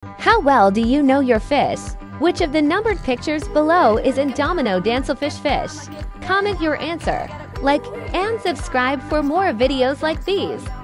How well do you know your fish? Which of the numbered pictures below is Indomino Dancelfish fish? Comment your answer. Like and subscribe for more videos like these.